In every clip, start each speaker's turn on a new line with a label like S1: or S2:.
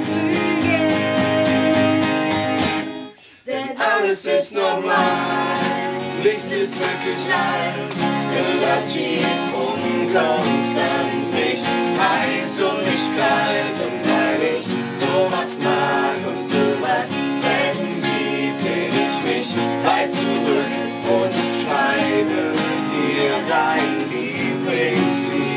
S1: betrügen. Denn alles ist normal, nichts ist wirklich alt, relativ unkonstant, nicht heiß und nicht kalt. Und weil ich sowas mag und sowas selten gibt, lehn ich mich weit zurück und schreibe dir dein Lieblingslied.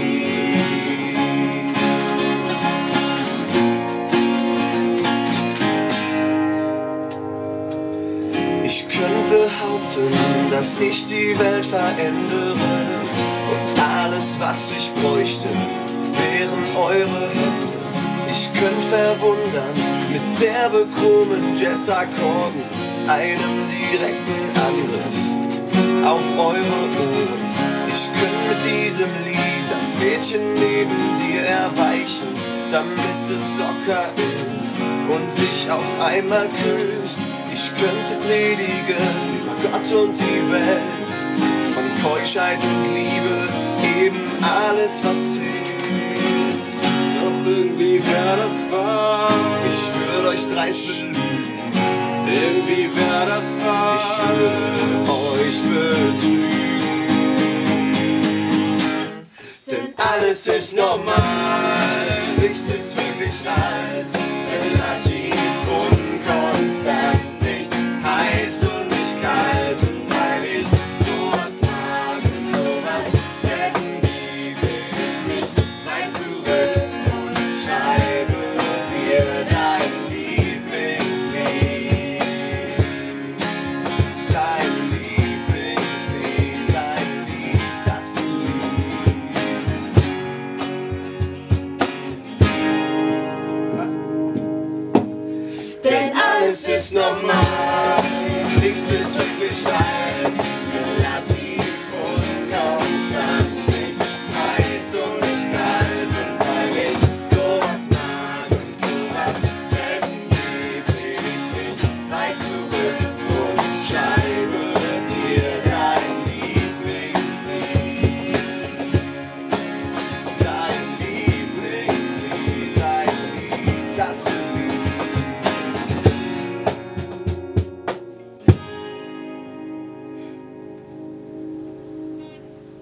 S1: Ich könnte behaupten, dass ich die Welt verändere und alles, was ich bräuchte, wären eure Hände. Ich könnte verwundern mit derbe krummen Jazzakkorden, einem direkten Angriff auf eure Ohren. Ich könnte mit diesem Lied das Mädchen neben dir erweichen, damit es locker ist und dich auf einmal küsst. Ich könnte predigen über Gott und die Welt, von Keuschheit und Liebe, eben alles, was zählt. Doch irgendwie wär das falsch. Ich würde euch dreist belügen. Irgendwie wär das falsch. Ich würde euch betrügen. Denn alles ist normal, nichts ist wirklich alt, relativ unkonstant. Heiß und nicht kalt, und weil ich sowas mag und sowas selten lieb, lehn ich mich weit zurück und schreibe dir dein Lieblingslied. Dein Lieblingslied, dein Lied, das du liebst. Denn alles ist normal, nichts ist wirklich alt,